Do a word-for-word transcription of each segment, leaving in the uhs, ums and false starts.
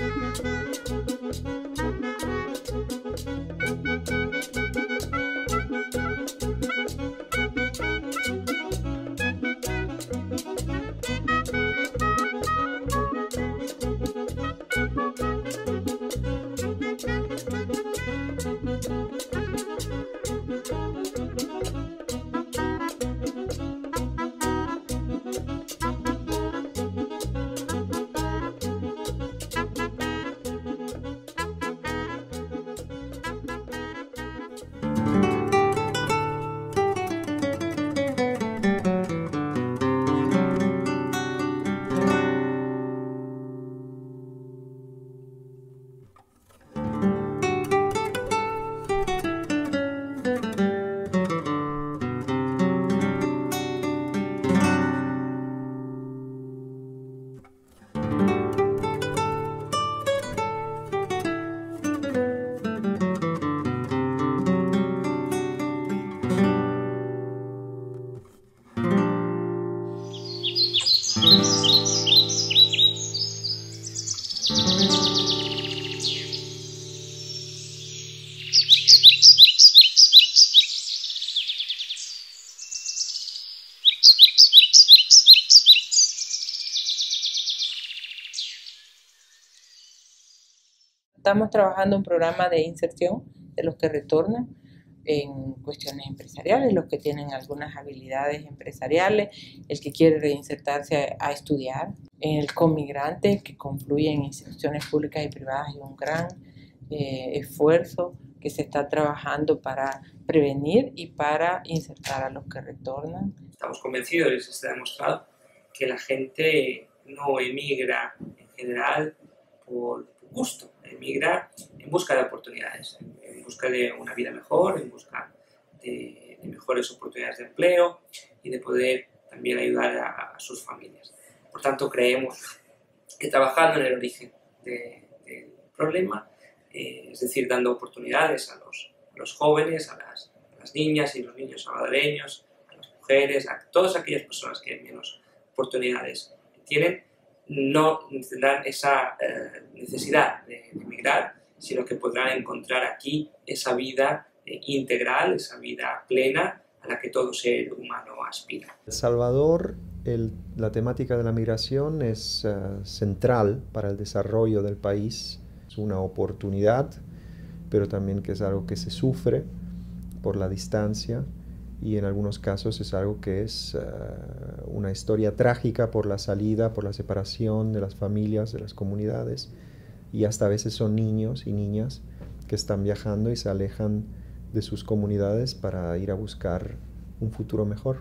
Estamos trabajando un programa de inserción de los que retornan en cuestiones empresariales, los que tienen algunas habilidades empresariales, el que quiere reinsertarse a, a estudiar, en el conmigrante que confluye en instituciones públicas y privadas y un gran eh, esfuerzo que se está trabajando para prevenir y para insertar a los que retornan. Estamos convencidos y se está demostrado que la gente no emigra en general por gusto, emigra en busca de oportunidades, en busca de una vida mejor, en busca de, de mejores oportunidades de empleo y de poder también ayudar a, a sus familias. Por tanto, creemos que trabajando en el origen de, del problema, eh, es decir, dando oportunidades a los, a los jóvenes, a las, a las niñas y los niños salvadoreños, a las mujeres, a todas aquellas personas que menos oportunidades tienen, no tendrán esa eh, necesidad de, de emigrar, sino que podrán encontrar aquí esa vida eh, integral, esa vida plena a la que todo ser humano aspira. En El Salvador, el, la temática de la migración es uh, central para el desarrollo del país. Es una oportunidad, pero también que es algo que se sufre por la distancia. Y en algunos casos es algo que es uh, una historia trágica por la salida, por la separación de las familias, de las comunidades, y hasta a veces son niños y niñas que están viajando y se alejan de sus comunidades para ir a buscar un futuro mejor.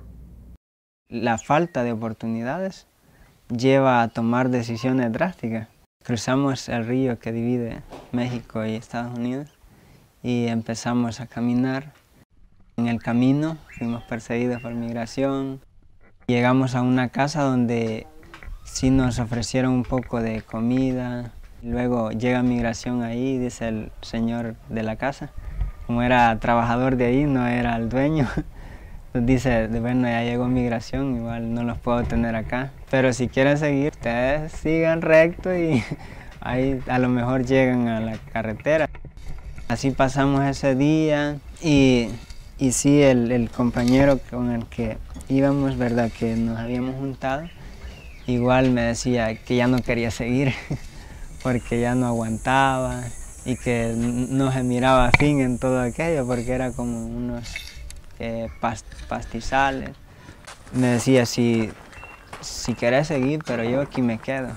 La falta de oportunidades lleva a tomar decisiones drásticas. Cruzamos el río que divide México y Estados Unidos y empezamos a caminar. En el camino fuimos perseguidos por migración. Llegamos a una casa donde sí nos ofrecieron un poco de comida. Luego llega migración ahí, dice el señor de la casa. Como era trabajador de ahí, no era el dueño. Entonces dice, bueno, ya llegó migración, igual no los puedo tener acá. Pero si quieren seguir, ustedes sigan recto y ahí a lo mejor llegan a la carretera. Así pasamos ese día y... Y sí, el, el compañero con el que íbamos, verdad, que nos habíamos juntado, igual me decía que ya no quería seguir, porque ya no aguantaba y que no se miraba fin en todo aquello, porque era como unos eh, past pastizales. Me decía, si, si querés seguir, pero yo aquí me quedo.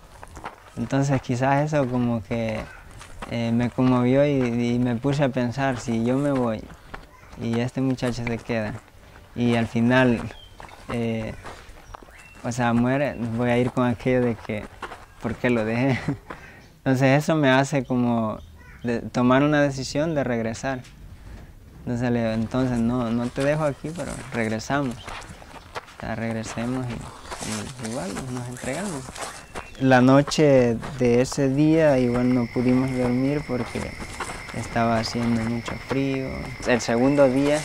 Entonces quizás eso como que eh, me conmovió y, y me puse a pensar, si yo me voy, y este muchacho se queda y al final eh, o sea muere, voy a ir con aquello de que ¿por qué lo dejé? Entonces eso me hace como de tomar una decisión de regresar. Entonces, le, entonces no, no te dejo aquí, pero regresamos. O sea, regresemos y, y igual nos entregamos. La noche de ese día igual no pudimos dormir porque estaba haciendo mucho frío. El segundo día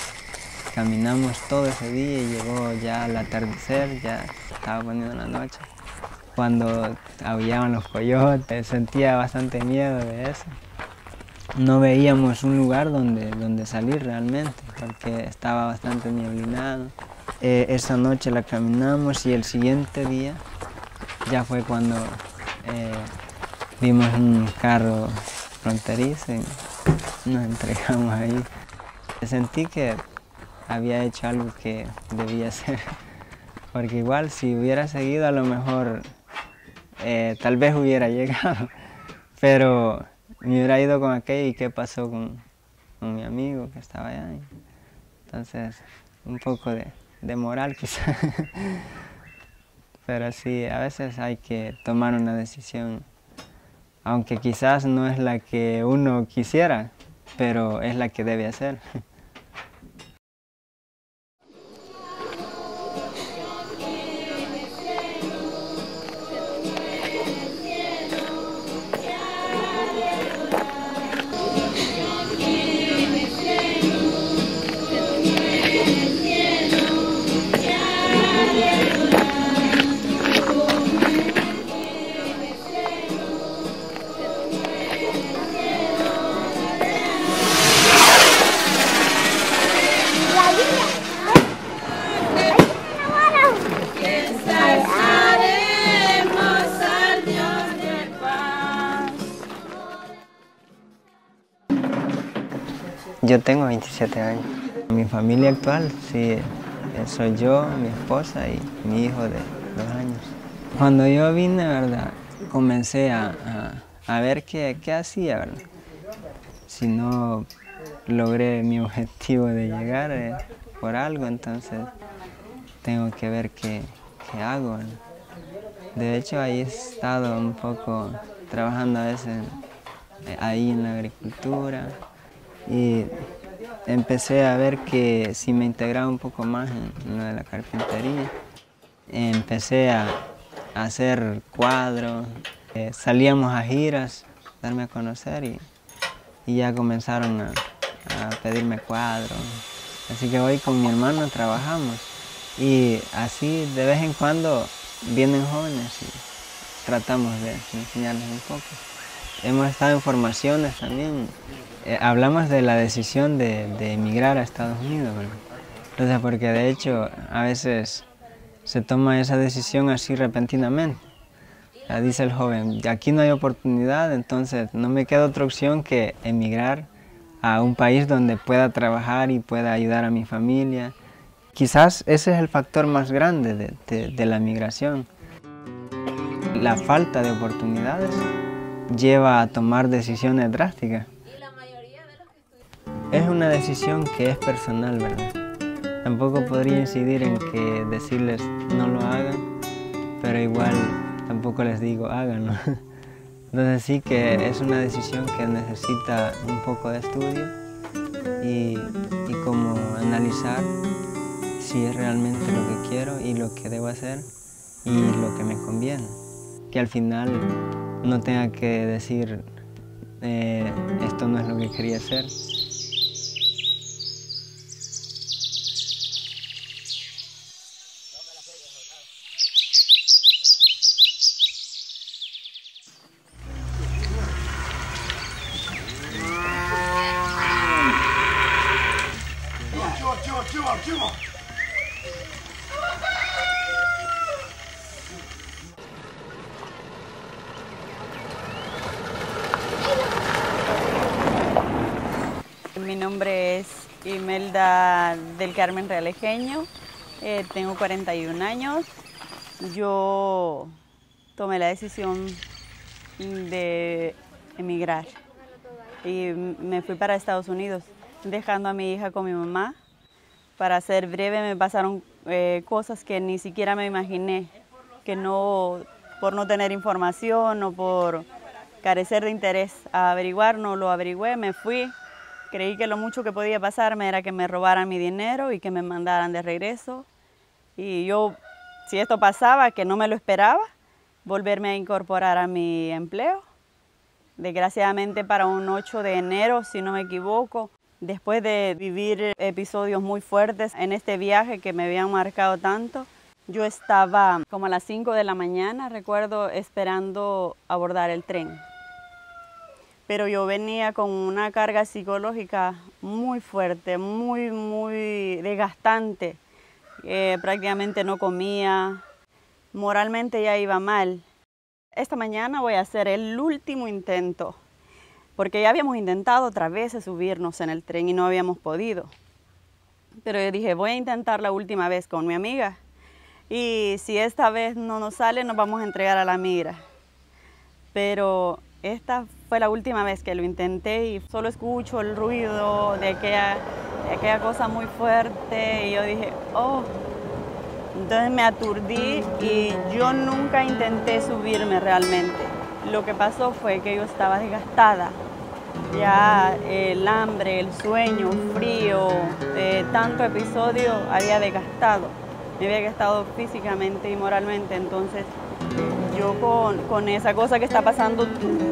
caminamos todo ese día y llegó ya al atardecer, ya estaba poniendo la noche. cuando aullaban los coyotes, sentía bastante miedo de eso. No veíamos un lugar donde, donde salir realmente, porque estaba bastante nieblinado. Eh, esa noche la caminamos y el siguiente día ya fue cuando eh, vimos un carro fronterizo y nos entregamos ahí. Sentí que había hecho algo que debía hacer, porque igual si hubiera seguido a lo mejor eh, tal vez hubiera llegado, pero me hubiera ido con aquello y qué pasó con, con mi amigo que estaba allá. Entonces, un poco de, de moral quizás. Pero sí, a veces hay que tomar una decisión, aunque quizás no es la que uno quisiera, pero es la que debe hacer. Yo tengo veintisiete años. Mi familia actual, sí, soy yo, mi esposa y mi hijo de dos años. Cuando yo vine, ¿verdad?, comencé a, a, a ver qué, qué hacía, ¿verdad? Si no logré mi objetivo de llegar eh, por algo, entonces tengo que ver qué, qué hago, ¿verdad? De hecho, ahí he estado un poco trabajando a veces eh, ahí en la agricultura. Y empecé a ver que si me integraba un poco más en lo de la carpintería, empecé a, a hacer cuadros, eh, salíamos a giras, darme a conocer y, y ya comenzaron a, a pedirme cuadros. Así que hoy con mi hermano trabajamos y así de vez en cuando vienen jóvenes y tratamos de enseñarles un poco. Hemos estado en formaciones también. Eh, hablamos de la decisión de, de emigrar a Estados Unidos, ¿verdad? Entonces, porque de hecho a veces se toma esa decisión así repentinamente. O sea, dice el joven, aquí no hay oportunidad, entonces no me queda otra opción que emigrar a un país donde pueda trabajar y pueda ayudar a mi familia. Quizás ese es el factor más grande de, de, de la migración. La falta de oportunidades lleva a tomar decisiones drásticas. Es una decisión que es personal, ¿verdad? Tampoco podría incidir en que decirles no lo hagan, pero igual tampoco les digo háganlo. Entonces sí que es una decisión que necesita un poco de estudio y, y como analizar si es realmente lo que quiero y lo que debo hacer y lo que me conviene. Que al final no tenga que decir eh, esto no es lo que quería hacer. Mi nombre es Imelda del Carmen Realejeño, eh, tengo cuarenta y un años. Yo tomé la decisión de emigrar y me fui para Estados Unidos, dejando a mi hija con mi mamá. Para ser breve, me pasaron eh, cosas que ni siquiera me imaginé, que no, por no tener información o por carecer de interés a averiguar, no lo averigüé, me fui. Creí que lo mucho que podía pasarme era que me robaran mi dinero y que me mandaran de regreso. Y yo, si esto pasaba, que no me lo esperaba, volverme a incorporar a mi empleo. Desgraciadamente para un ocho de enero, si no me equivoco, después de vivir episodios muy fuertes en este viaje que me habían marcado tanto, Yo estaba como a las cinco de la mañana, recuerdo, esperando abordar el tren. Pero yo venía con una carga psicológica muy fuerte, muy, muy desgastante. Eh, prácticamente no comía, moralmente ya iba mal. Esta mañana voy a hacer el último intento, porque ya habíamos intentado otra vez subirnos en el tren y no habíamos podido. Pero yo dije, voy a intentar la última vez con mi amiga. Y si esta vez no nos sale, nos vamos a entregar a la migra. Pero esta fue la última vez que lo intenté y solo escucho el ruido de aquella, de aquella cosa muy fuerte. Y yo dije, oh. Entonces me aturdí y yo nunca intenté subirme realmente. Lo que pasó fue que yo estaba desgastada. Ya el hambre, el sueño, frío, eh, tanto episodio había desgastado. Me había gastado físicamente y moralmente, entonces yo con, con esa cosa que está pasando,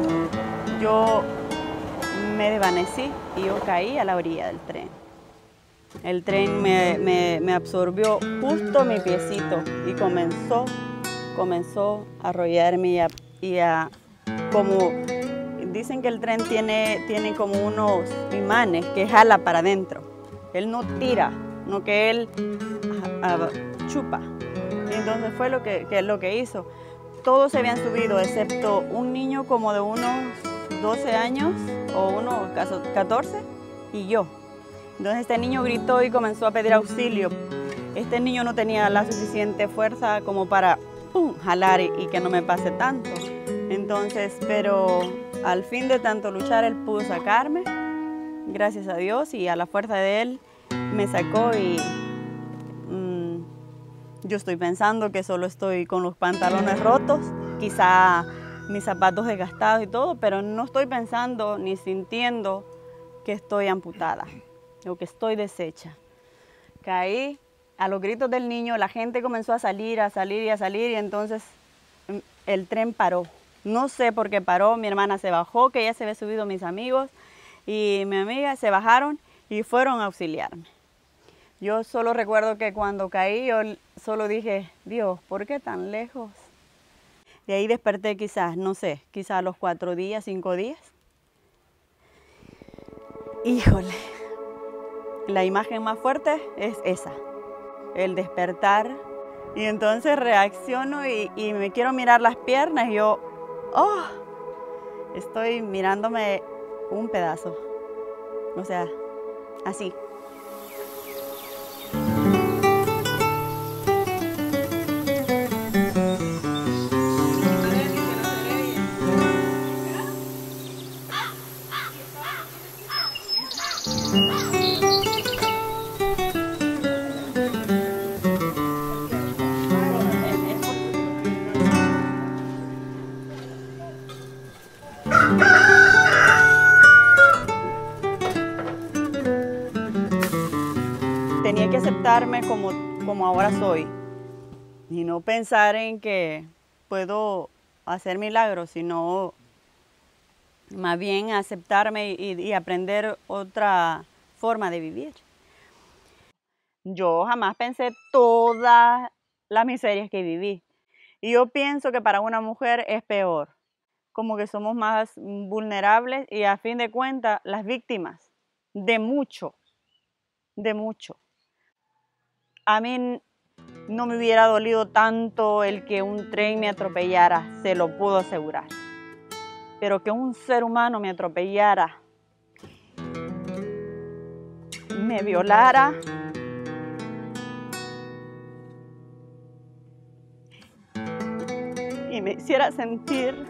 yo me desvanecí y yo caí a la orilla del tren. El tren me, me, me absorbió justo mi piecito y comenzó, comenzó a arrollarme y a, y a como dicen que el tren tiene, tiene como unos imanes que jala para adentro. Él no tira, no que él a, a, chupa. Y entonces fue lo que, que, lo que hizo. Todos se habían subido, excepto un niño como de unos doce años o unos catorce y yo. Entonces este niño gritó y comenzó a pedir auxilio. Este niño no tenía la suficiente fuerza como para pum, jalar y, y que no me pase tanto. Entonces, pero al fin de tanto luchar, él pudo sacarme, gracias a Dios, y a la fuerza de él me sacó y mmm, yo estoy pensando que solo estoy con los pantalones rotos, quizá mis zapatos desgastados y todo, pero no estoy pensando ni sintiendo que estoy amputada o que estoy deshecha. Caí a los gritos del niño, la gente comenzó a salir, a salir y a salir y entonces el tren paró. No sé por qué paró, mi hermana se bajó, que ya se había subido mis amigos y mi amiga se bajaron y fueron a auxiliarme. Yo solo recuerdo que cuando caí, yo solo dije, Dios, ¿por qué tan lejos? De ahí desperté quizás, no sé, quizás a los cuatro días, cinco días. Híjole, la imagen más fuerte es esa, el despertar. Y entonces reacciono y, y me quiero mirar las piernas y yo, oh, estoy mirándome un pedazo, o sea, así. Tenía que aceptarme como, como ahora soy y no pensar en que puedo hacer milagros, sino más bien aceptarme y, y aprender otra forma de vivir. Yo jamás pensé todas las miserias que viví y yo pienso que para una mujer es peor, como que somos más vulnerables y a fin de cuentas las víctimas de mucho, de mucho. A mí no me hubiera dolido tanto el que un tren me atropellara, se lo puedo asegurar. Pero que un ser humano me atropellara, me violara, y me hiciera sentir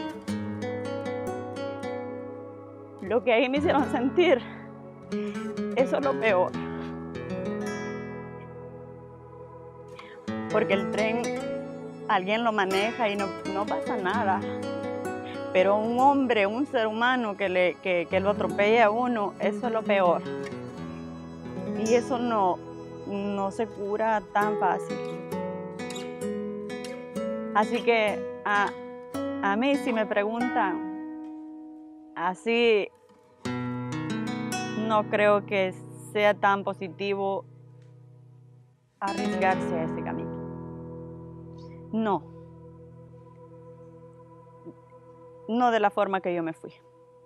lo que ahí me hicieron sentir, eso es lo peor. Porque el tren, alguien lo maneja y no, no pasa nada. Pero un hombre, un ser humano que, le, que, que lo atropella a uno, eso es lo peor. Y eso no, no se cura tan fácil. Así que a, a mí si me preguntan, así no creo que sea tan positivo arriesgarse a ese camino. No. No de la forma que yo me fui.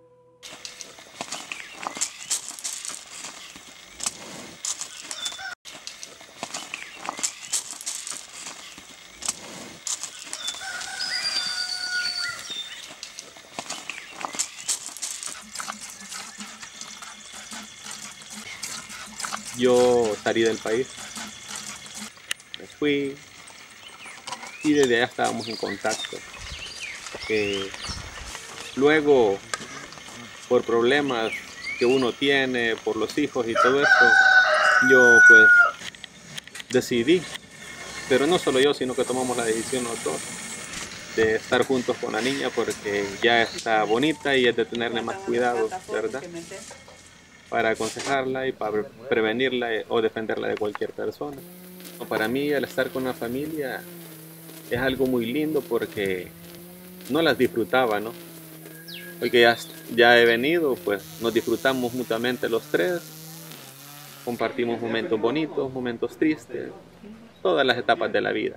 Yo salí del país, me fui y desde allá estábamos en contacto. Eh, luego, por problemas que uno tiene, por los hijos y todo esto, yo pues decidí, pero no solo yo, sino que tomamos la decisión los dos, de estar juntos con la niña porque ya está bonita y es de tenerle más cuidado, ¿verdad? Para aconsejarla y para prevenirla o defenderla de cualquier persona. Para mí el estar con la familia es algo muy lindo porque no las disfrutaba, ¿no? Porque ya, ya he venido, pues nos disfrutamos mutuamente los tres, compartimos momentos bonitos, momentos tristes, todas las etapas de la vida.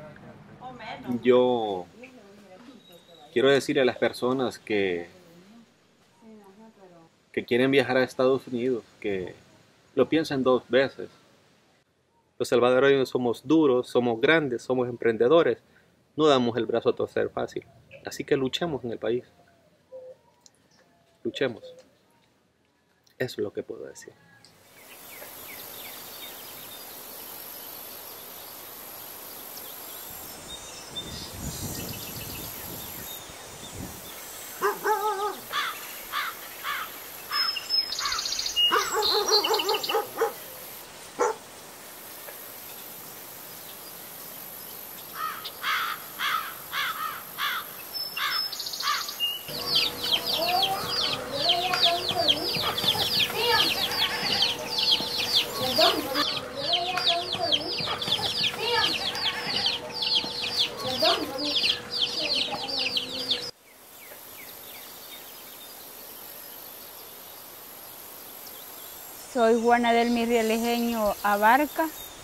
Yo quiero decirle a las personas que que quieren viajar a Estados Unidos, que lo piensen dos veces. Los salvadoreños somos duros, somos grandes, somos emprendedores, no damos el brazo a torcer fácil. Así que luchemos en el país. Luchemos. Eso es lo que puedo decir. Soy Juana del Mirrielejeño Abarca.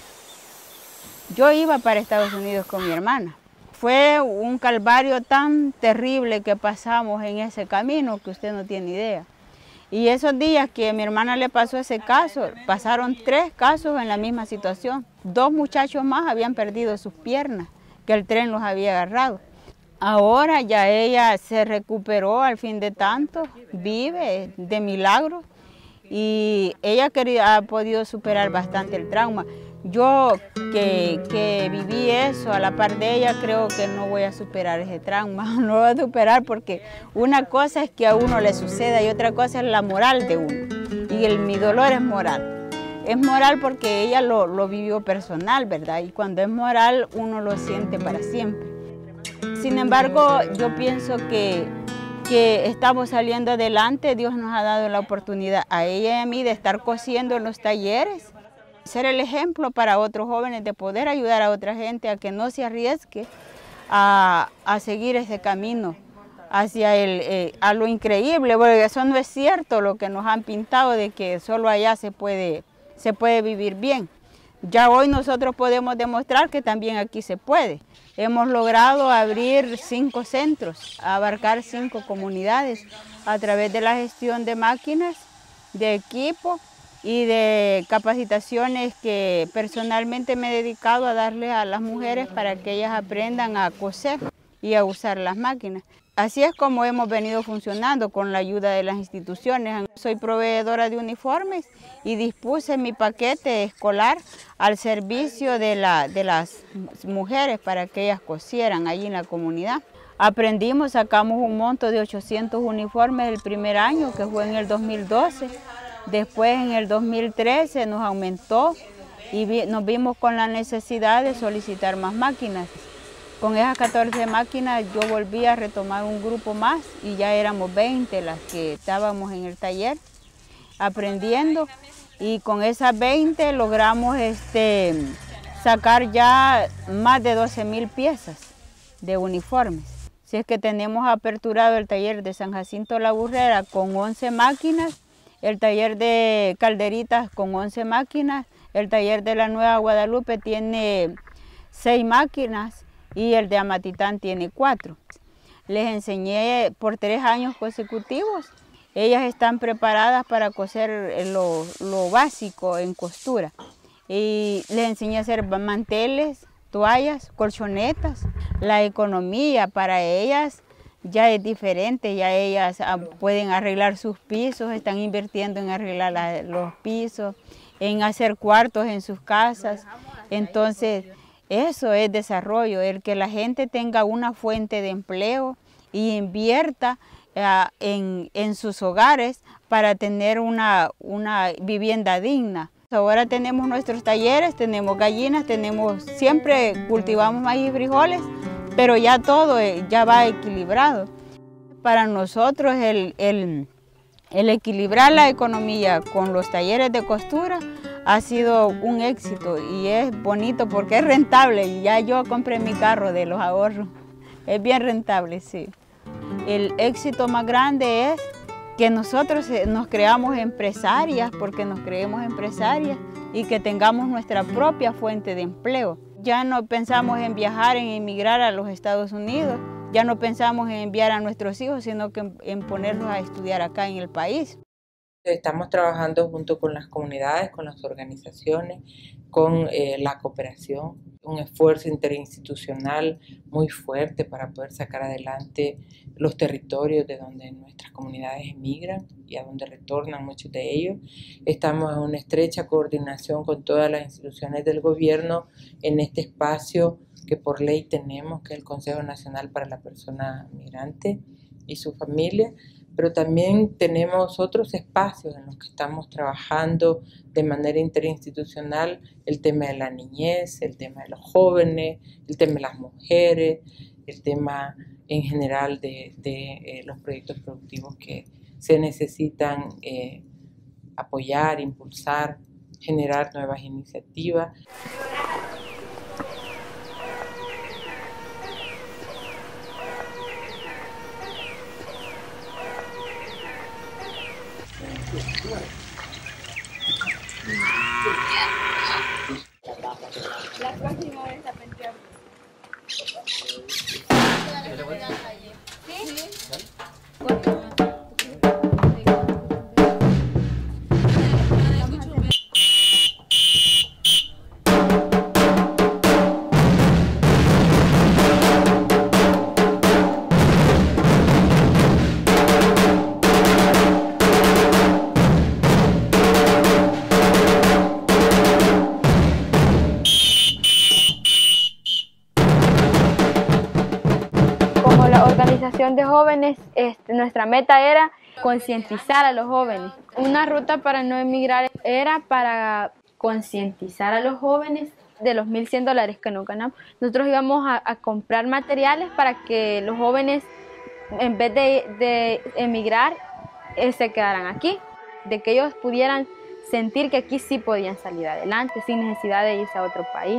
Yo iba para Estados Unidos con mi hermana. Fue un calvario tan terrible que pasamos en ese camino que usted no tiene idea. Y esos días que a mi hermana le pasó ese caso, pasaron tres casos en la misma situación. Dos muchachos más habían perdido sus piernas, que el tren los había agarrado. Ahora ya ella se recuperó al fin de tanto, vive de milagro. Y ella ha podido superar bastante el trauma. Yo que, que viví eso a la par de ella, creo que no voy a superar ese trauma, no voy a superar porque una cosa es que a uno le suceda y otra cosa es la moral de uno. Y el, mi dolor es moral. Es moral porque ella lo, lo vivió personal, ¿verdad? Y cuando es moral uno lo siente para siempre. Sin embargo, yo pienso que que estamos saliendo adelante. Dios nos ha dado la oportunidad a ella y a mí de estar cosiendo en los talleres, ser el ejemplo para otros jóvenes, de poder ayudar a otra gente a que no se arriesgue a, a seguir ese camino hacia el, eh, a lo increíble, porque eso no es cierto lo que nos han pintado de que solo allá se puede, se puede vivir bien. Ya hoy nosotros podemos demostrar que también aquí se puede. Hemos logrado abrir cinco centros, abarcar cinco comunidades a través de la gestión de máquinas, de equipo y de capacitaciones que personalmente me he dedicado a darle a las mujeres para que ellas aprendan a coser y a usar las máquinas. Así es como hemos venido funcionando con la ayuda de las instituciones. Soy proveedora de uniformes y dispuse mi paquete escolar al servicio de, la, de las mujeres para que ellas cosieran allí en la comunidad. Aprendimos, sacamos un monto de ochocientos uniformes el primer año, que fue en el dos mil doce. Después en el dos mil trece nos aumentó y vi, nos vimos con la necesidad de solicitar más máquinas. Con esas catorce máquinas yo volví a retomar un grupo más y ya éramos veinte las que estábamos en el taller aprendiendo, y con esas veinte logramos este, sacar ya más de doce mil piezas de uniformes. Si es que tenemos aperturado el taller de San Jacinto La Burrera con once máquinas, el taller de Calderitas con once máquinas, el taller de la Nueva Guadalupe tiene seis máquinas, y el de Amatitán tiene cuatro. Les enseñé por tres años consecutivos. Ellas están preparadas para coser lo, lo básico en costura. Y les enseñé a hacer manteles, toallas, colchonetas. La economía para ellas ya es diferente, ya ellas pueden arreglar sus pisos, están invirtiendo en arreglar la, los pisos, en hacer cuartos en sus casas. Entonces, eso es desarrollo, el que la gente tenga una fuente de empleo y invierta uh, en, en sus hogares para tener una, una vivienda digna. Ahora tenemos nuestros talleres, tenemos gallinas, tenemos, siempre cultivamos maíz y frijoles, pero ya todo ya va equilibrado. Para nosotros el, el, el equilibrar la economía con los talleres de costura ha sido un éxito y es bonito porque es rentable. Ya yo compré mi carro de los ahorros, es bien rentable, sí. El éxito más grande es que nosotros nos creamos empresarias, porque nos creemos empresarias y que tengamos nuestra propia fuente de empleo. Ya no pensamos en viajar, en emigrar a los Estados Unidos, ya no pensamos en enviar a nuestros hijos, sino que en ponerlos a estudiar acá en el país. Estamos trabajando junto con las comunidades, con las organizaciones, con eh, la cooperación, un esfuerzo interinstitucional muy fuerte para poder sacar adelante los territorios de donde nuestras comunidades emigran y a donde retornan muchos de ellos. Estamos en una estrecha coordinación con todas las instituciones del gobierno en este espacio que por ley tenemos, que es el Consejo Nacional para la Persona Migrante y su familia, pero también tenemos otros espacios en los que estamos trabajando de manera interinstitucional, el tema de la niñez, el tema de los jóvenes, el tema de las mujeres, el tema en general de, de eh, los proyectos productivos que se necesitan eh, apoyar, impulsar, generar nuevas iniciativas. La próxima vez a pentear. De jóvenes, este, nuestra meta era concientizar a los jóvenes. Una ruta para no emigrar era para concientizar a los jóvenes de los mil cien dólares que nos ganamos. Nosotros íbamos a, a comprar materiales para que los jóvenes, en vez de, de emigrar, eh, se quedaran aquí, de que ellos pudieran sentir que aquí sí podían salir adelante sin necesidad de irse a otro país.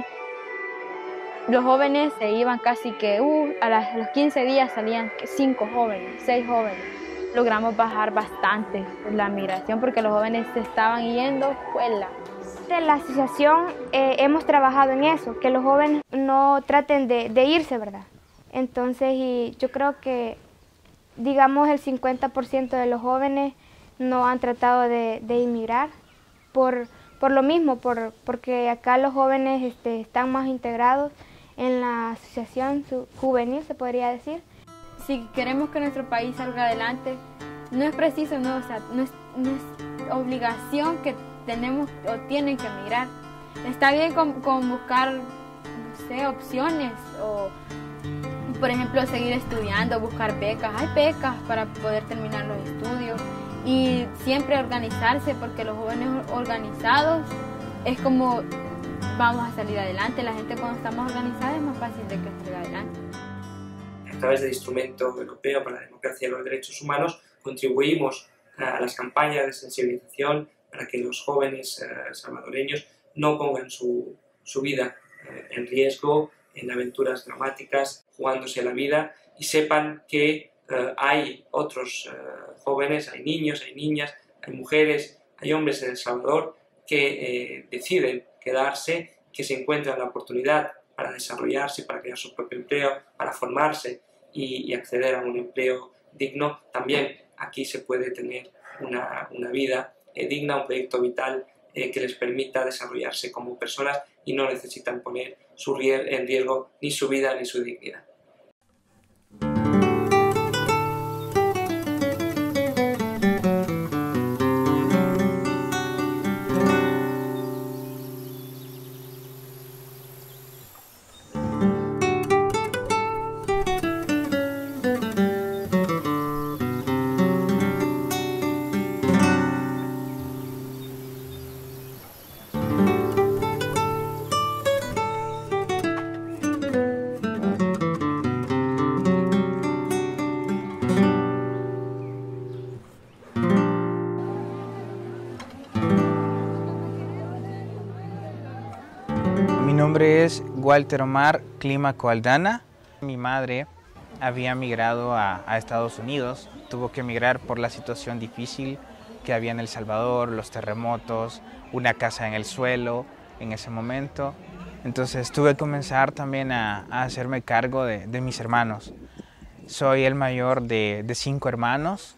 Los jóvenes se iban casi que, uh, a, las, a los quince días salían cinco jóvenes, seis jóvenes. Logramos bajar bastante la migración porque los jóvenes se estaban yendo fuera. En la asociación eh, hemos trabajado en eso, que los jóvenes no traten de, de irse, ¿verdad? Entonces, y yo creo que, digamos, el cincuenta por ciento de los jóvenes no han tratado de, de emigrar por, por lo mismo, por, porque acá los jóvenes este, están más integrados en la asociación juvenil, se podría decir. Si queremos que nuestro país salga adelante, no es preciso, no, o sea, no, es, no es obligación que tenemos o tienen que emigrar. Está bien con, con buscar, no sé, opciones o, por ejemplo, seguir estudiando, buscar becas. Hay becas para poder terminar los estudios y siempre organizarse, porque los jóvenes organizados es como vamos a salir adelante. La gente cuando estamos organizada es más fácil de que salga adelante. A través del Instrumento Europeo para la Democracia y los Derechos Humanos contribuimos a las campañas de sensibilización para que los jóvenes eh, salvadoreños no pongan su, su vida eh, en riesgo, en aventuras dramáticas, jugándose la vida, y sepan que eh, hay otros eh, jóvenes, hay niños, hay niñas, hay mujeres, hay hombres en El Salvador que eh, deciden quedarse, que se encuentran la oportunidad para desarrollarse, para crear su propio empleo, para formarse y, y acceder a un empleo digno, también aquí se puede tener una, una vida eh, digna, un proyecto vital eh, que les permita desarrollarse como personas y no necesitan poner su rie- en riesgo ni su vida ni su dignidad. Mi nombre es Walter Omar Clímaco Aldana. Mi madre había migrado a, a Estados Unidos. Tuvo que emigrar por la situación difícil que había en El Salvador, los terremotos, una casa en el suelo en ese momento. Entonces tuve que comenzar también a, a hacerme cargo de, de mis hermanos. Soy el mayor de, de cinco hermanos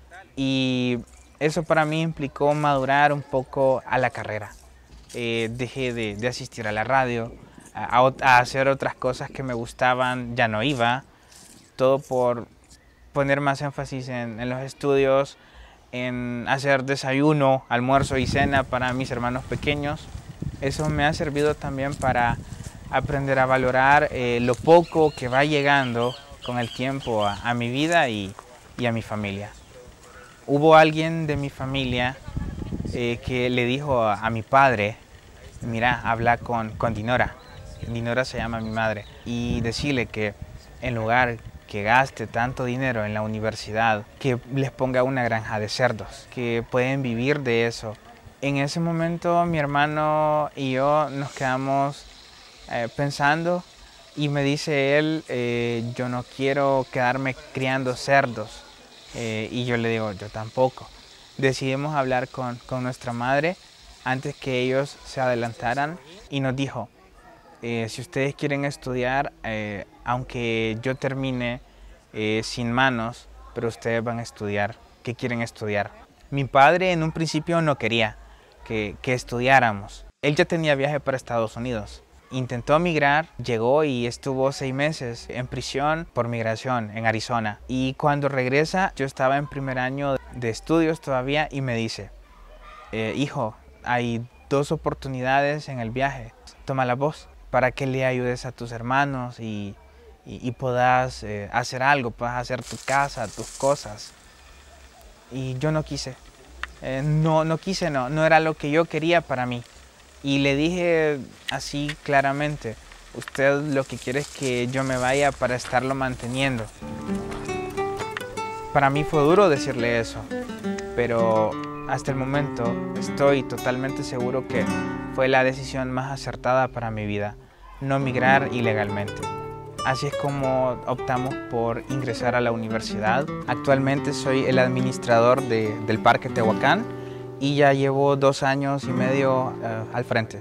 y eso para mí implicó madurar un poco a la carrera. Eh, dejé de, de asistir a la radio, a, a hacer otras cosas que me gustaban, ya no iba, todo por poner más énfasis en, en los estudios, en hacer desayuno, almuerzo y cena para mis hermanos pequeños. Eso me ha servido también para aprender a valorar eh, lo poco que va llegando con el tiempo a, a mi vida y, y a mi familia. Hubo alguien de mi familia eh, que le dijo a, a mi padre: mira, habla con, con Dinora. Dinora se llama mi madre. Y decirle que en lugar que gaste tanto dinero en la universidad, que les ponga una granja de cerdos, que pueden vivir de eso. En ese momento mi hermano y yo nos quedamos eh, pensando y me dice él, eh, yo no quiero quedarme criando cerdos. Eh, y yo le digo, yo tampoco. Decidimos hablar con, con nuestra madre antes que ellos se adelantaran y nos dijo, eh, si ustedes quieren estudiar, eh, aunque yo termine eh, sin manos, pero ustedes van a estudiar. ¿Qué quieren estudiar? Mi padre en un principio no quería que, que estudiáramos. Él ya tenía viaje para Estados Unidos. Intentó migrar, llegó y estuvo seis meses en prisión por migración en Arizona. Y cuando regresa, yo estaba en primer año de estudios todavía y me dice, eh, hijo, hay dos oportunidades en el viaje, toma la voz para que le ayudes a tus hermanos y, y, y puedas eh, hacer algo, puedas hacer tu casa, tus cosas. Y yo no quise, eh, no, no quise, no, no era lo que yo quería para mí. Y le dije así claramente, usted lo que quiere es que yo me vaya para estarlo manteniendo. Para mí fue duro decirle eso, pero hasta el momento estoy totalmente seguro que fue la decisión más acertada para mi vida, no migrar ilegalmente. Así es como optamos por ingresar a la universidad. Actualmente soy el administrador de, del Parque Tehuacán y ya llevo dos años y medio uh, al frente.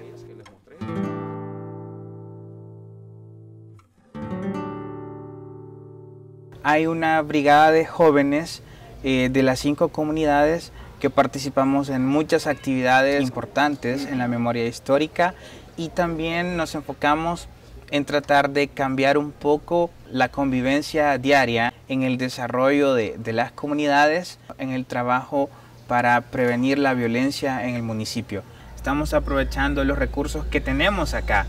Hay una brigada de jóvenes eh, de las cinco comunidades que participamos en muchas actividades importantes en la memoria histórica y también nos enfocamos en tratar de cambiar un poco la convivencia diaria en el desarrollo de, de las comunidades, en el trabajo para prevenir la violencia en el municipio. Estamos aprovechando los recursos que tenemos acá.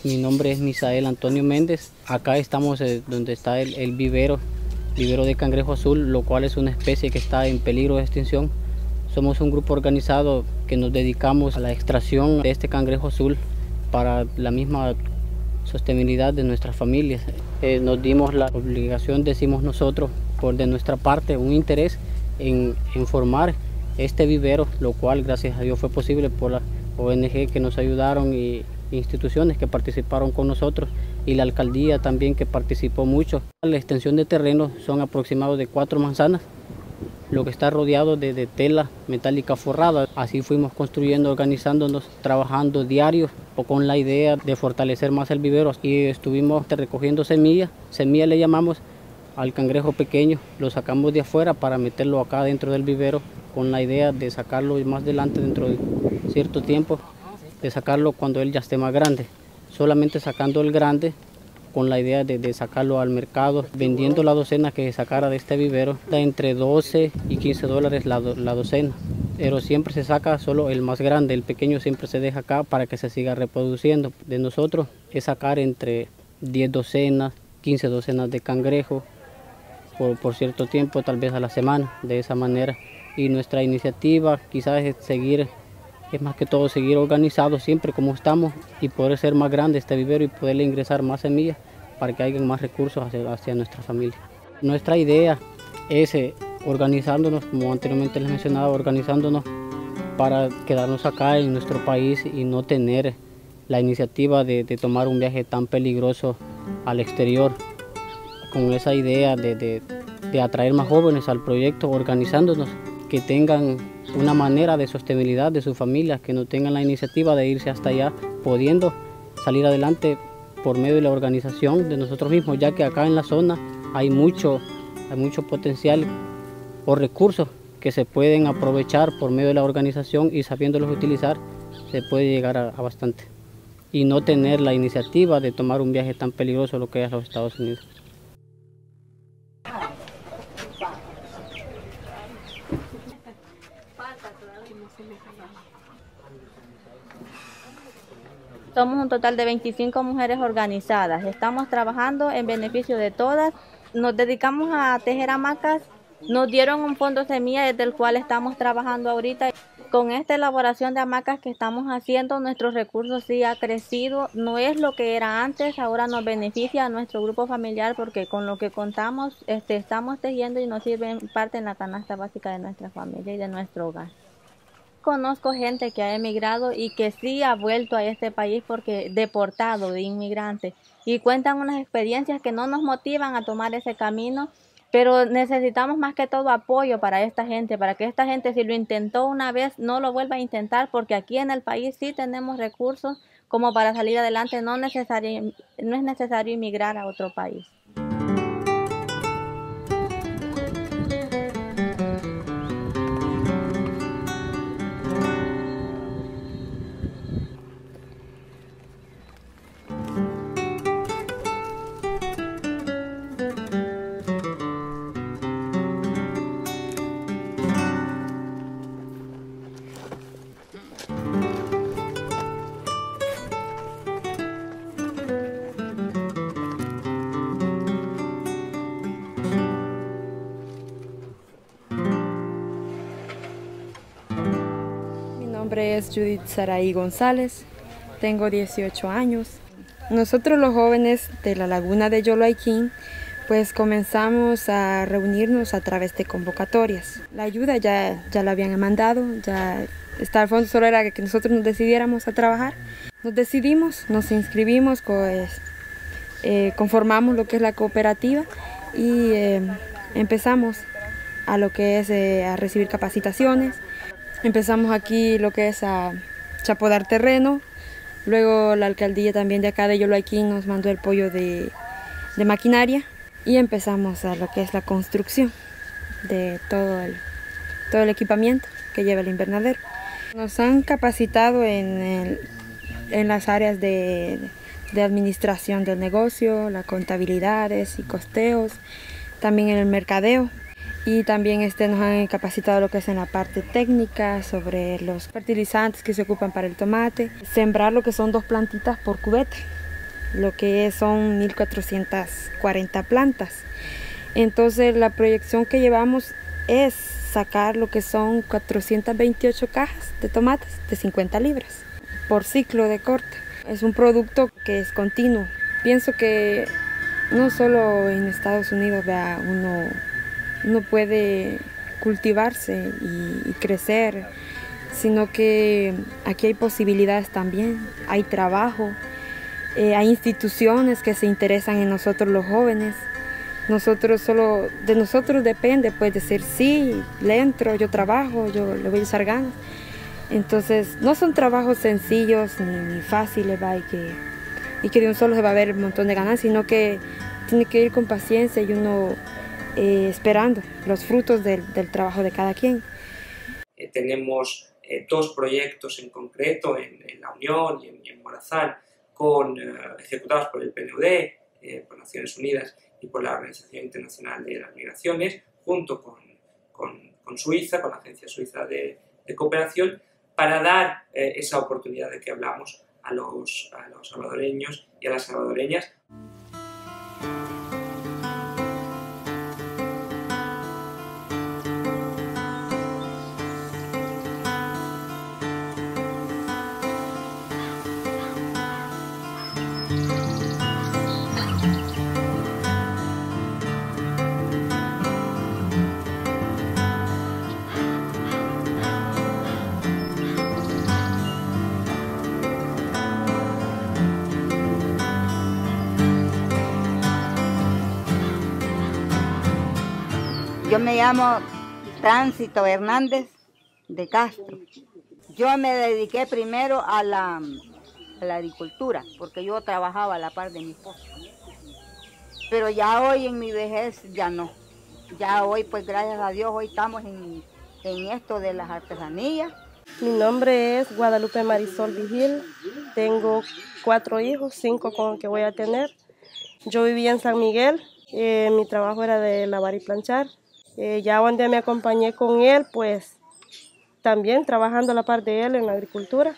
Mi nombre es Misael Antonio Méndez. Acá estamos eh, donde está el, el vivero, vivero de cangrejo azul, lo cual es una especie que está en peligro de extinción. Somos un grupo organizado que nos dedicamos a la extracción de este cangrejo azul para la misma sostenibilidad de nuestras familias. Eh, nos dimos la obligación, decimos nosotros, por de nuestra parte, un interés en, en formar este vivero, lo cual gracias a Dios fue posible por la O N G que nos ayudaron y instituciones que participaron con nosotros y la alcaldía también que participó mucho. La extensión de terreno son aproximados de cuatro manzanas, lo que está rodeado de, de tela metálica forrada. Así fuimos construyendo, organizándonos, trabajando diario o con la idea de fortalecer más el vivero. Y estuvimos recogiendo semillas, semillas le llamamos al cangrejo pequeño, lo sacamos de afuera para meterlo acá dentro del vivero con la idea de sacarlo más adelante dentro de cierto tiempo, de sacarlo cuando él ya esté más grande. Solamente sacando el grande con la idea de, de sacarlo al mercado, vendiendo la docena que se sacara de este vivero, da entre doce y quince dólares la, la docena. Pero siempre se saca solo el más grande, el pequeño siempre se deja acá para que se siga reproduciendo. De nosotros es sacar entre diez docenas, quince docenas de cangrejo por, por cierto tiempo, tal vez a la semana, de esa manera. Y nuestra iniciativa quizás es seguir, es más que todo seguir organizados siempre como estamos y poder ser más grande este vivero y poderle ingresar más semillas para que haya más recursos hacia, hacia nuestra familia. Nuestra idea es eh, organizándonos, como anteriormente les mencionaba, organizándonos para quedarnos acá en nuestro país y no tener la iniciativa de, de tomar un viaje tan peligroso al exterior, con esa idea de, de, de atraer más jóvenes al proyecto, organizándonos, que tengan una manera de sostenibilidad de sus familias, que no tengan la iniciativa de irse hasta allá, pudiendo salir adelante por medio de la organización de nosotros mismos, ya que acá en la zona hay mucho, hay mucho potencial o recursos que se pueden aprovechar por medio de la organización y sabiéndolos utilizar se puede llegar a, a bastante. Y no tener la iniciativa de tomar un viaje tan peligroso lo que es a los Estados Unidos. Somos un total de veinticinco mujeres organizadas. Estamos trabajando en beneficio de todas. Nos dedicamos a tejer hamacas. Nos dieron un fondo semilla desde el cual estamos trabajando ahorita. Con esta elaboración de hamacas que estamos haciendo, nuestros recursos sí ha crecido. No es lo que era antes, ahora nos beneficia a nuestro grupo familiar porque con lo que contamos este, estamos tejiendo y nos sirve parte en la canasta básica de nuestra familia y de nuestro hogar. Conozco gente que ha emigrado y que sí ha vuelto a este país porque deportado de inmigrantes y cuentan unas experiencias que no nos motivan a tomar ese camino, pero necesitamos más que todo apoyo para esta gente, para que esta gente si lo intentó una vez no lo vuelva a intentar, porque aquí en el país sí tenemos recursos como para salir adelante, no, necesario, no es necesario emigrar a otro país. Mi nombre es Judith Saraí González, tengo dieciocho años. Nosotros los jóvenes de la laguna de Yoloaiquín pues comenzamos a reunirnos a través de convocatorias. La ayuda ya, ya la habían mandado, ya está al fondo, solo era que nosotros nos decidiéramos a trabajar. Nos decidimos, nos inscribimos, pues, eh, conformamos lo que es la cooperativa y eh, empezamos a lo que es eh, a recibir capacitaciones. Empezamos aquí lo que es a chapodar terreno, luego la alcaldía también de acá de Yoloaiquín nos mandó el apoyo de, de maquinaria y empezamos a lo que es la construcción de todo el, todo el equipamiento que lleva el invernadero. Nos han capacitado en, el, en las áreas de, de administración del negocio, las contabilidades y costeos, también en el mercadeo. Y también este, nos han capacitado lo que es en la parte técnica sobre los fertilizantes que se ocupan para el tomate. Sembrar lo que son dos plantitas por cubeta. lo que son mil cuatrocientas cuarenta plantas. Entonces la proyección que llevamos es sacar lo que son cuatrocientas veintiocho cajas de tomates de cincuenta libras por ciclo de corte. Es un producto que es continuo. Pienso que no solo en Estados Unidos ¿verdad? Uno, uno puede cultivarse y, y crecer, sino que aquí hay posibilidades también, hay trabajo, eh, hay instituciones que se interesan en nosotros los jóvenes. Nosotros solo, de nosotros depende pues decir sí, le entro, yo trabajo, yo le voy a echar ganas. Entonces no son trabajos sencillos ni, ni fáciles ¿va? y que y que de un solo se va a ver un montón de ganancias, sino que tiene que ir con paciencia y uno eh, esperando los frutos del, del trabajo de cada quien. Eh, tenemos eh, dos proyectos en concreto en, en La Unión y en, y en Morazán, con, eh, ejecutados por el P N U D, eh, por Naciones Unidas y por la Organización Internacional de las Migraciones, junto con, con, con Suiza, con la Agencia Suiza de, de Cooperación, para dar eh, esa oportunidad de que hablamos a los, a los salvadoreños y a las salvadoreñas. Yo me llamo Tránsito Hernández de Castro. Yo me dediqué primero a la, a la agricultura, porque yo trabajaba a la par de mi esposo. Pero ya hoy en mi vejez ya no. Ya hoy, pues gracias a Dios, hoy estamos en, en esto de las artesanías. Mi nombre es Guadalupe Marisol Vigil. Tengo cuatro hijos, cinco con los que voy a tener. Yo vivía en San Miguel. Eh, mi trabajo era de lavar y planchar. Eh, ya donde me acompañé con él, pues también trabajando a la par de él en la agricultura.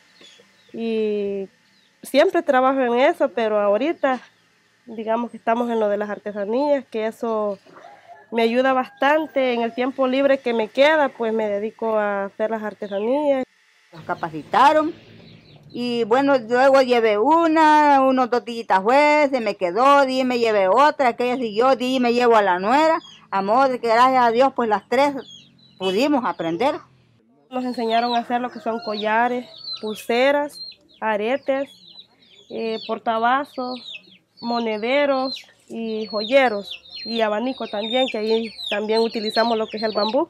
Y siempre trabajo en eso, pero ahorita digamos que estamos en lo de las artesanías, que eso me ayuda bastante. En el tiempo libre que me queda, pues me dedico a hacer las artesanías. Nos capacitaron y bueno, luego llevé una, unos dos días fue, se me quedó, di me llevé otra, aquella siguió, di me llevo a la nuera. A modo de que gracias a Dios pues las tres pudimos aprender. Nos enseñaron a hacer lo que son collares, pulseras, aretes, eh, portavasos, monederos y joyeros y abanico también, que ahí también utilizamos lo que es el bambú.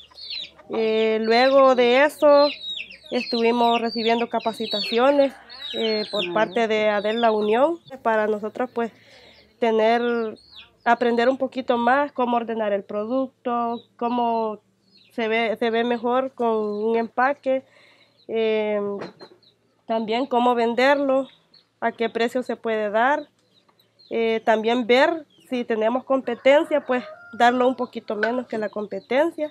Eh, luego de eso estuvimos recibiendo capacitaciones eh, por parte de ADEL La Unión para nosotros pues tener... aprender un poquito más cómo ordenar el producto, cómo se ve, se ve mejor con un empaque, eh, también cómo venderlo, a qué precio se puede dar, eh, también ver si tenemos competencia, pues darlo un poquito menos que la competencia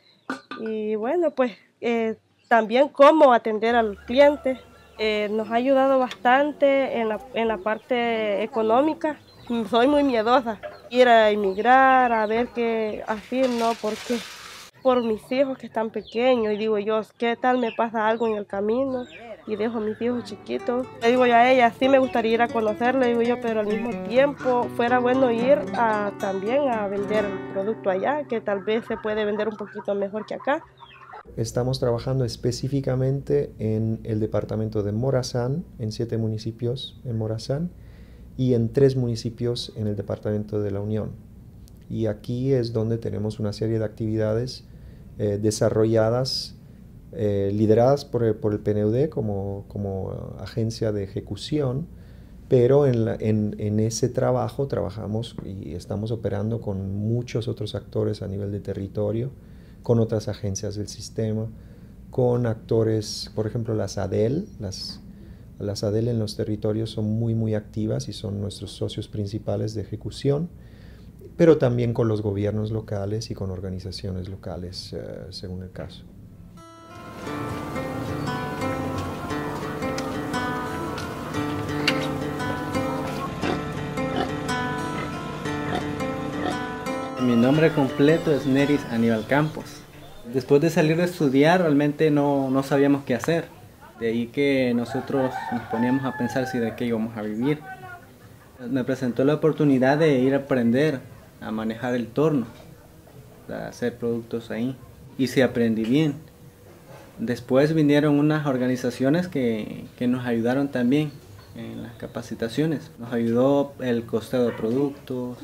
y bueno, pues eh, también cómo atender al cliente. Eh, nos ha ayudado bastante en la, en la parte económica. Soy muy miedosa, ir a emigrar, a ver que así, no, porque por mis hijos que están pequeños, y digo yo, ¿qué tal me pasa algo en el camino? Y dejo a mis hijos chiquitos. Le digo yo a ella, sí me gustaría ir a conocerle, digo yo, pero al mismo tiempo fuera bueno ir a, también a vender el producto allá, que tal vez se puede vender un poquito mejor que acá. Estamos trabajando específicamente en el departamento de Morazán, en siete municipios en Morazán, y en tres municipios en el departamento de La Unión. Y aquí es donde tenemos una serie de actividades eh, desarrolladas, eh, lideradas por el, por el P N U D como, como agencia de ejecución, pero en, la, en, en ese trabajo trabajamos y estamos operando con muchos otros actores a nivel de territorio, con otras agencias del sistema, con actores, por ejemplo, las ADEL, las Las ADEL en los territorios son muy muy activas y son nuestros socios principales de ejecución, pero también con los gobiernos locales y con organizaciones locales, eh, según el caso. Mi nombre completo es Neris Aníbal Campos. Después de salir de estudiar realmente no, no sabíamos qué hacer. De ahí que nosotros nos poníamos a pensar si de qué íbamos a vivir. Me presentó la oportunidad de ir a aprender a manejar el torno, a hacer productos ahí. Y sí aprendí bien. Después vinieron unas organizaciones que, que nos ayudaron también en las capacitaciones. Nos ayudó el costeo de productos,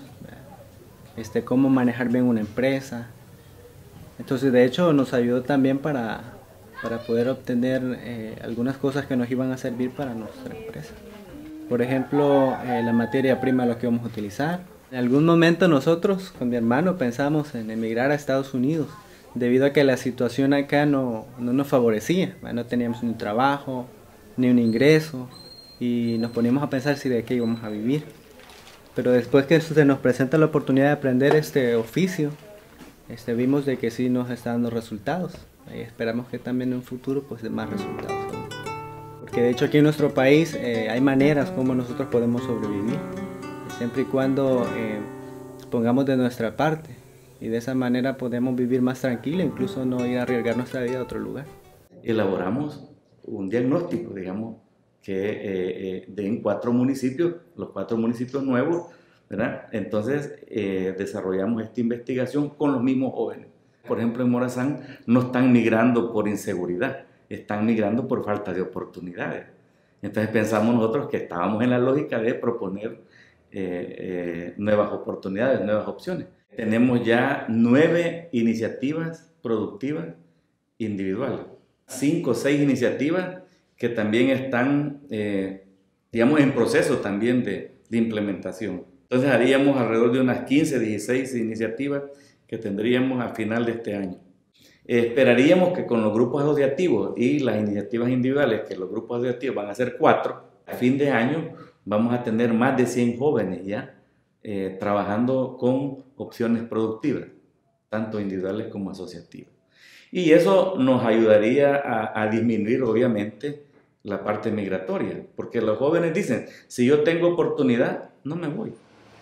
este, cómo manejar bien una empresa. Entonces, de hecho, nos ayudó también para, para poder obtener eh, algunas cosas que nos iban a servir para nuestra empresa. Por ejemplo, eh, la materia prima, lo que íbamos a utilizar. En algún momento nosotros, con mi hermano, pensamos en emigrar a Estados Unidos, debido a que la situación acá no, no nos favorecía. No teníamos ni un trabajo, ni un ingreso, y nos poníamos a pensar si de qué íbamos a vivir. Pero después que se nos presenta la oportunidad de aprender este oficio, este, vimos de que sí nos está dando resultados. Y esperamos que también en un futuro pues dé más resultados. Porque de hecho aquí en nuestro país eh, hay maneras como nosotros podemos sobrevivir, siempre y cuando eh, pongamos de nuestra parte. Y de esa manera podemos vivir más tranquilo, incluso no ir a arriesgar nuestra vida a otro lugar. Elaboramos un diagnóstico, digamos, que eh, eh, de en cuatro municipios, los cuatro municipios nuevos, ¿verdad? Entonces eh, desarrollamos esta investigación con los mismos jóvenes. Por ejemplo, en Morazán no están migrando por inseguridad, están migrando por falta de oportunidades. Entonces pensamos nosotros que estábamos en la lógica de proponer eh, eh, nuevas oportunidades, nuevas opciones. Tenemos ya nueve iniciativas productivas individuales, cinco o seis iniciativas que también están, eh, digamos, en proceso también de, de implementación. Entonces haríamos alrededor de unas quince, dieciséis iniciativas que tendríamos al final de este año. Eh, esperaríamos que con los grupos asociativos y las iniciativas individuales, que los grupos asociativos van a ser cuatro, a fin de año vamos a tener más de cien jóvenes ya eh, trabajando con opciones productivas, tanto individuales como asociativas. Y eso nos ayudaría a, a disminuir, obviamente, la parte migratoria, porque los jóvenes dicen, si yo tengo oportunidad, no me voy.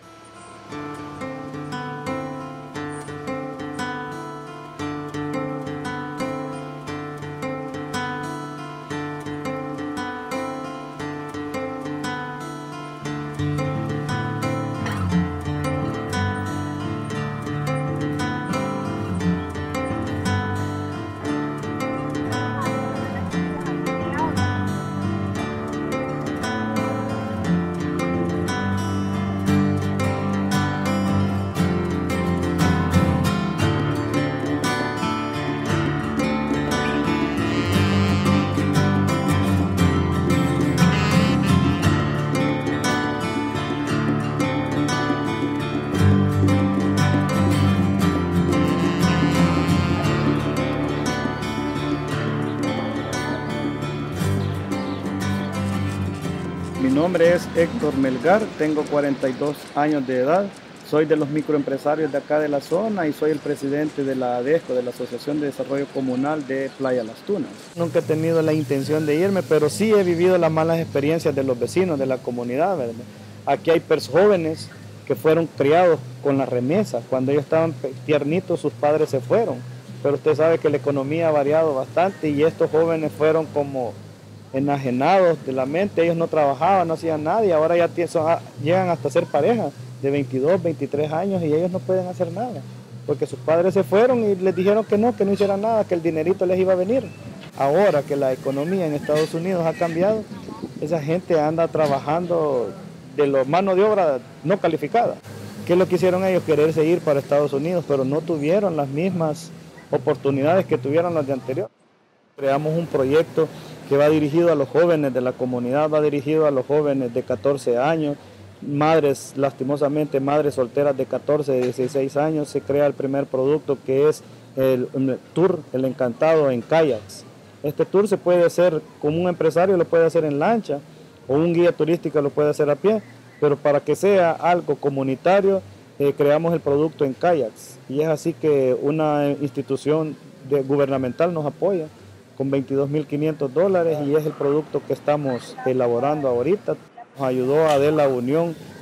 Mi nombre es Héctor Melgar, tengo cuarenta y dos años de edad, soy de los microempresarios de acá de la zona y soy el presidente de la ADESCO, de la Asociación de Desarrollo Comunal de Playa Las Tunas. Nunca he tenido la intención de irme, pero sí he vivido las malas experiencias de los vecinos, de la comunidad, ¿verdad? Aquí hay jóvenes que fueron criados con la remesa, cuando ellos estaban tiernitos sus padres se fueron, pero usted sabe que la economía ha variado bastante y estos jóvenes fueron como enajenados de la mente, ellos no trabajaban, no hacían nada y ahora ya son, llegan hasta ser pareja de veintidós, veintitrés años y ellos no pueden hacer nada, porque sus padres se fueron y les dijeron que no, que no hicieran nada, que el dinerito les iba a venir. Ahora que la economía en Estados Unidos ha cambiado, esa gente anda trabajando de la mano de obra no calificada. ¿Qué es lo que hicieron ellos? Quererse ir para Estados Unidos, pero no tuvieron las mismas oportunidades que tuvieron las de anterior. Creamos un proyecto que va dirigido a los jóvenes de la comunidad, va dirigido a los jóvenes de catorce años, madres, lastimosamente, madres solteras de catorce, de dieciséis años. Se crea el primer producto que es el, el tour, el encantado en kayaks. Este tour se puede hacer como un empresario, lo puede hacer en lancha, o un guía turístico lo puede hacer a pie, pero para que sea algo comunitario, eh, creamos el producto en kayaks. Y es así que una institución de, gubernamental nos apoya con veintidós mil quinientos dólares y es el producto que estamos elaborando ahorita. Nos ayudó Adela Unión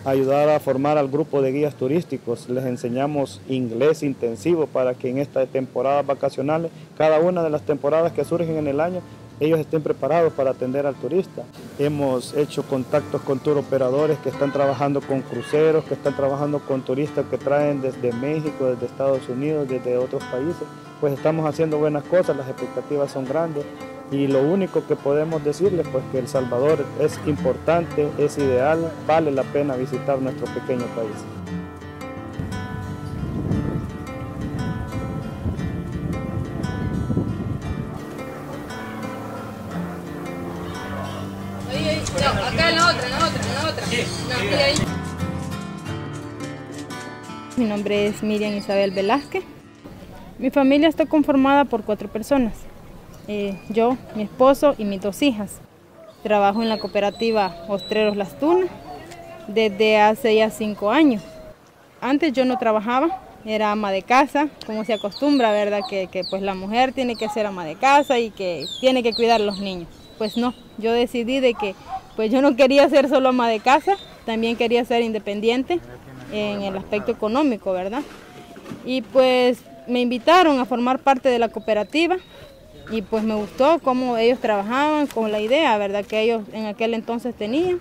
ayudar a formar al grupo de guías turísticos. Les enseñamos inglés intensivo para que en estas temporadas vacacionales, cada una de las temporadas que surgen en el año, ellos estén preparados para atender al turista. Hemos hecho contactos con tour operadores que están trabajando con cruceros, que están trabajando con turistas que traen desde México, desde Estados Unidos, desde otros países. Pues estamos haciendo buenas cosas, las expectativas son grandes y lo único que podemos decirles pues que El Salvador es importante, es ideal, vale la pena visitar nuestro pequeño país. No, acá en la otra, en la otra, en la otra. No, mira ahí. Mi nombre es Miriam Isabel Velázquez. Mi familia está conformada por cuatro personas. Eh, yo, mi esposo y mis dos hijas. Trabajo en la cooperativa Ostreros Las Tunas desde hace ya cinco años. Antes yo no trabajaba, era ama de casa, como se acostumbra, ¿verdad? Que, que pues la mujer tiene que ser ama de casa y que tiene que cuidar a los niños. Pues no, yo decidí de que pues yo no quería ser solo ama de casa, también quería ser independiente en el aspecto económico, ¿verdad? Y pues me invitaron a formar parte de la cooperativa y pues me gustó cómo ellos trabajaban con la idea, ¿verdad? Que ellos en aquel entonces tenían.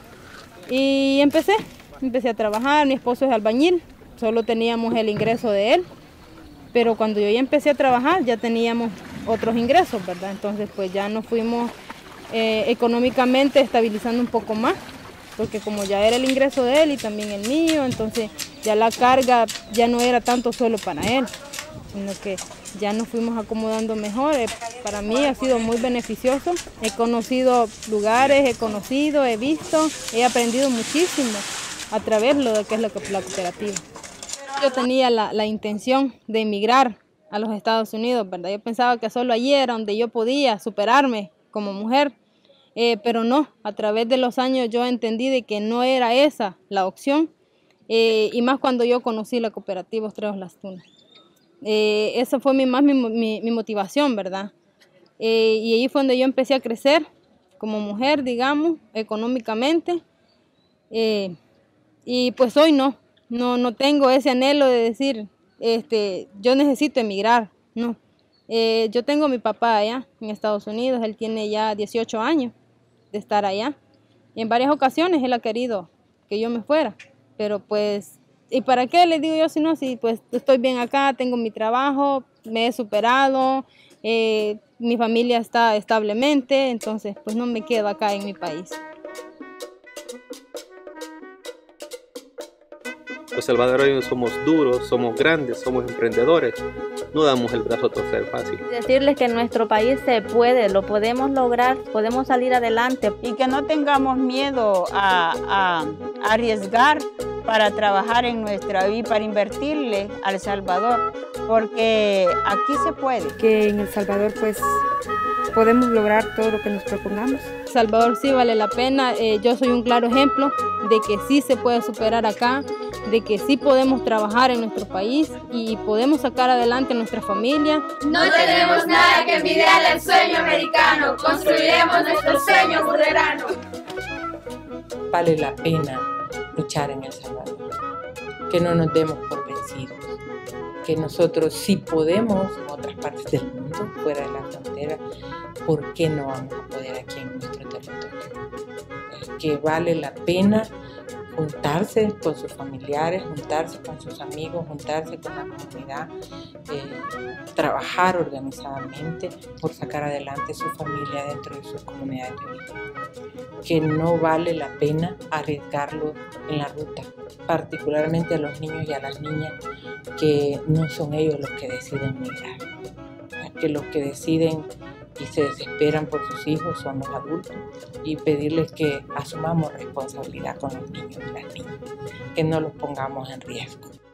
Y empecé, empecé a trabajar, mi esposo es albañil, solo teníamos el ingreso de él, pero cuando yo ya empecé a trabajar ya teníamos otros ingresos, ¿verdad? Entonces pues ya nos fuimos eh, económicamente estabilizando un poco más, porque como ya era el ingreso de él y también el mío, entonces ya la carga ya no era tanto solo para él, sino que ya nos fuimos acomodando mejor. Eh, para mí ha sido muy beneficioso, he conocido lugares, he conocido, he visto, he aprendido muchísimo a través de lo que es la, la cooperativa. Yo tenía la, la intención de emigrar a los Estados Unidos, ¿verdad? Yo pensaba que solo allí era donde yo podía superarme como mujer, eh, pero no, a través de los años yo entendí de que no era esa la opción, eh, y más cuando yo conocí la cooperativa Ostreros Las Tunas. Eh, esa fue mi, más mi, mi, mi motivación, ¿verdad? Eh, y ahí fue donde yo empecé a crecer como mujer, digamos, económicamente, eh, y pues hoy no, no, no tengo ese anhelo de decir, este, yo necesito emigrar, no. Eh, yo tengo a mi papá allá en Estados Unidos, él tiene ya dieciocho años de estar allá. Y en varias ocasiones él ha querido que yo me fuera, pero pues, ¿y para qué? Le digo yo, si no, si pues estoy bien acá, tengo mi trabajo, me he superado, eh, mi familia está establemente, entonces pues no me quedo acá en mi país. Los salvadoreños somos duros, somos grandes, somos emprendedores, no damos el brazo a torcer fácil. Decirles que en nuestro país se puede, lo podemos lograr, podemos salir adelante. Y que no tengamos miedo a, a, a arriesgar para trabajar en nuestra vida, para invertirle a El Salvador, porque aquí se puede. Que en El Salvador pues podemos lograr todo lo que nos propongamos. El Salvador sí vale la pena, eh, yo soy un claro ejemplo de que sí se puede superar acá, de que sí podemos trabajar en nuestro país y podemos sacar adelante a nuestra familia. No tenemos nada que envidiar al sueño americano, construiremos nuestro sueño burderano. Vale la pena luchar en El Salvador, que no nos demos por vencidos, que nosotros sí podemos en otras partes del mundo, fuera de la frontera, ¿por qué no vamos a poder aquí en nuestro territorio? Que vale la pena juntarse con sus familiares, juntarse con sus amigos, juntarse con la comunidad, eh, trabajar organizadamente por sacar adelante su familia dentro de sus comunidades de origen. Que no vale la pena arriesgarlo en la ruta, particularmente a los niños y a las niñas, que no son ellos los que deciden migrar, que los que deciden y se desesperan por sus hijos son los adultos, y pedirles que asumamos responsabilidad con los niños y las niñas, que no los pongamos en riesgo.